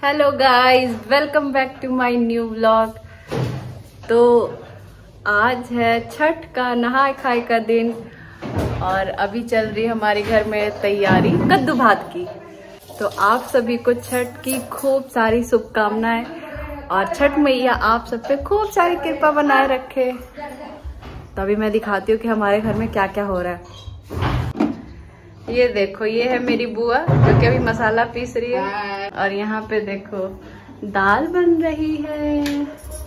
Hello guys, welcome back to my new vlog. तो आज है छठ का नहाय खाए का दिन और अभी चल रही है हमारे घर में तैयारी कद्दू भात की। तो आप सभी को छठ की खूब सारी शुभकामनाएं और छठ मैया आप सब पे खूब सारी कृपा बनाए रखे। तो अभी मैं दिखाती हूँ कि हमारे घर में क्या क्या हो रहा है। ये देखो, ये है मेरी बुआ जो कि अभी मसाला पीस रही है और यहाँ पे देखो दाल बन रही है।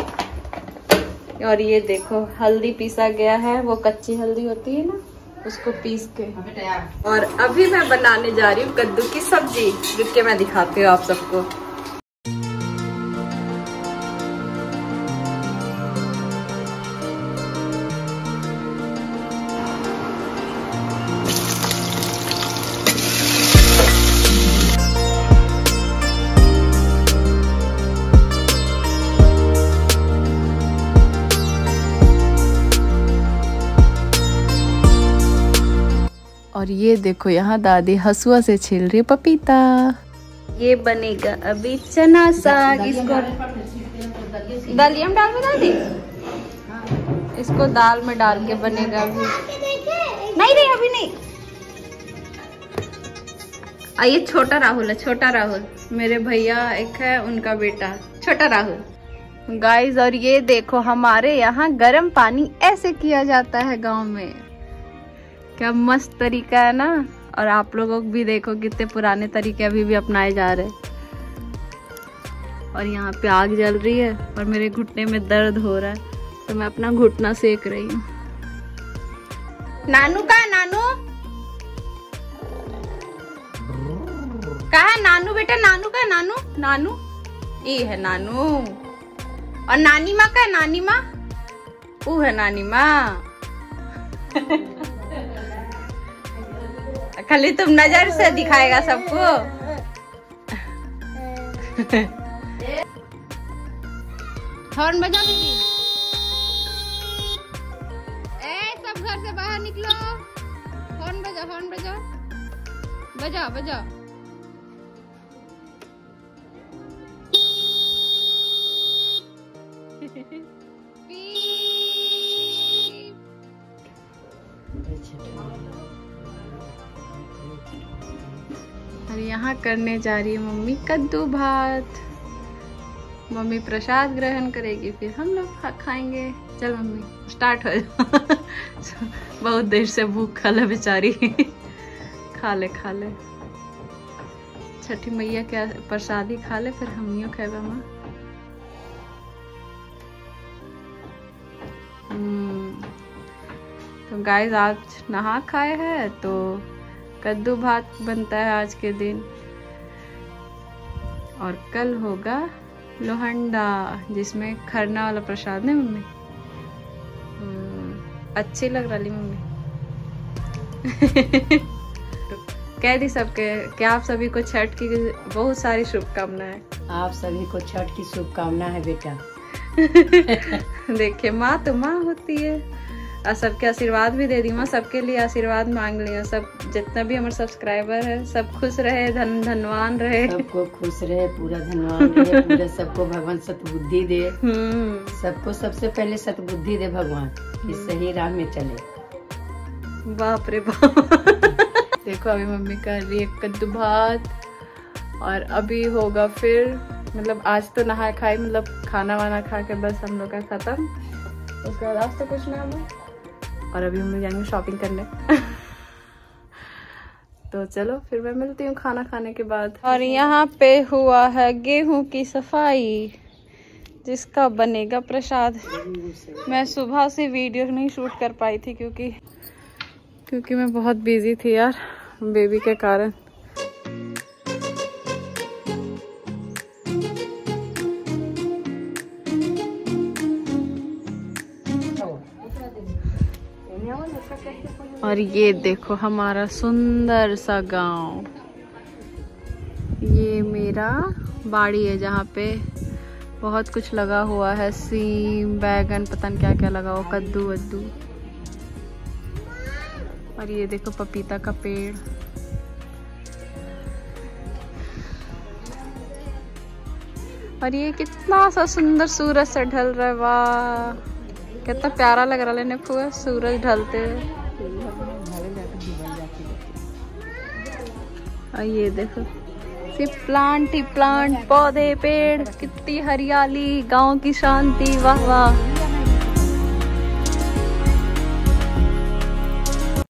और ये देखो हल्दी पीसा गया है, वो कच्ची हल्दी होती है ना, उसको पीस के। और अभी मैं बनाने जा रही हूँ कद्दू की सब्जी, रुक के मैं दिखाती हूँ आप सबको। और ये देखो यहाँ दादी हसुआ से छील रही है पपीता। ये बनेगा अभी चना साग। इसको दलिया में डाल के दादी, इसको दाल में डाल के बनेगा अभी। नहीं रे अभी नहीं। ये छोटा राहुल है, छोटा राहुल मेरे भैया एक है, उनका बेटा छोटा राहुल। गाइस और ये देखो हमारे यहाँ गर्म पानी ऐसे किया जाता है गांव में। क्या मस्त तरीका है ना। और आप लोगों को भी देखो कितने पुराने तरीके अभी भी अपनाए जा रहे हैं। और यहाँ पे आग जल रही है और मेरे घुटने में दर्द हो रहा है तो मैं अपना घुटना सेक रही हूँ। नानू का नानू कहा? नानू बेटा, नानू का नानू, नानू ये है नानू। और नानी माँ का? नानी माँ वो है नानी माँ। खाली तुम नजर से दिखाएगा सबको। हॉर्न बजाओ दीदी। सब घर से बाहर निकलो। हॉर्न बजाओ, हॉर्न बजाओ, बजाओ बजाओ। और यहाँ करने जा रही है मम्मी कद्दू भात। मम्मी प्रसाद ग्रहण करेगी, फिर हम लोग खाएंगे। चल मम्मी स्टार्ट हो जाओ। बहुत देर से भूख खा बेचारी। खा ले खा ले, छठी मैया क्या प्रसादी खा ले, फिर हम यूँ खाएगा माँ। तो गाइस आज नहा खाए है तो कद्दू भात बनता है आज के दिन। और कल होगा लोहंडा, जिसमें खरना वाला प्रसाद है मम्मी। अच्छी लग रही मम्मी। कह दी सबके कि आप सभी को छठ की बहुत सारी शुभकामनाएं। आप सभी को छठ की शुभकामना है बेटा। देखिए माँ तो माँ होती है और सबके आशीर्वाद भी दे दी माँ। सबके लिए आशीर्वाद मांग लिया। सब जितना भी हमारे सब्सक्राइबर है सब खुश रहे, धनवान रहे। सबको खुश रहे, पूरा धनवान रहे, पूरा सबको भगवान सतबुद्धि दे। सबको सबसे पहले सतबुद्धि दे भगवान, कि सही राह में चले। बाप रे बाप। देखो अभी मम्मी कर रही है कद्दू भात और अभी होगा फिर, मतलब आज तो नहाए खाए, मतलब खाना वाना खा के बस हम लोग का खत्म। उसके बाद आज तो कुछ ना हमें। और अभी हम लोग जाएंगे शॉपिंग करने। तो चलो फिर मैं मिलती हूँ खाना खाने के बाद। और यहाँ पे हुआ है गेहूं की सफाई, जिसका बनेगा प्रसाद। मैं सुबह से वीडियो नहीं शूट कर पाई थी क्योंकि मैं बहुत बिजी थी यार बेबी के कारण। और ये देखो हमारा सुंदर सा गांव। ये मेरा बाड़ी है जहाँ पे बहुत कुछ लगा हुआ है, सीम, बैगन, पता नहीं क्या क्या लगा हुआ, कद्दू वद्दू। और ये देखो पपीता का पेड़। और ये कितना सा सुंदर सूरज से ढल रहा है, वाह कितना प्यारा लग रहा है फुआ सूरज ढलते हुए। और ये देखो सिर्फ प्लांट ही प्लांट, पौधे पेड़, कितनी हरियाली, गांव की शांति, वाह वाह।